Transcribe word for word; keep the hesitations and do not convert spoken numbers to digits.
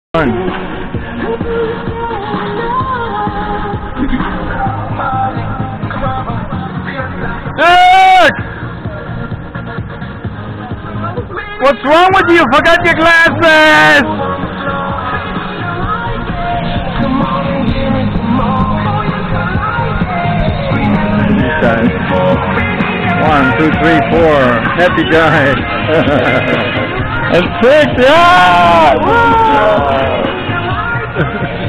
One. Dick! What's wrong with you? Forgot your glasses! One, two, three, four. Happy guy. And six, yeah! Woo!